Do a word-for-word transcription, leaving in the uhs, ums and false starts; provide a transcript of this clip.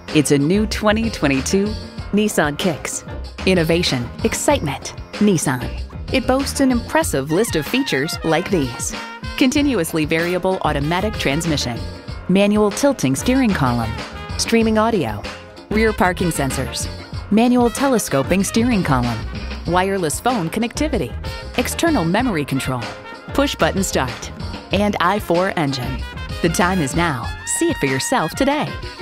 It's a new twenty twenty-two Nissan Kicks. Innovation, excitement, Nissan. It boasts an impressive list of features like these: continuously variable automatic transmission, manual tilting steering column, streaming audio, rear parking sensors, manual telescoping steering column, wireless phone connectivity, external memory control, push-button start, and i four engine. The time is now. See it for yourself today.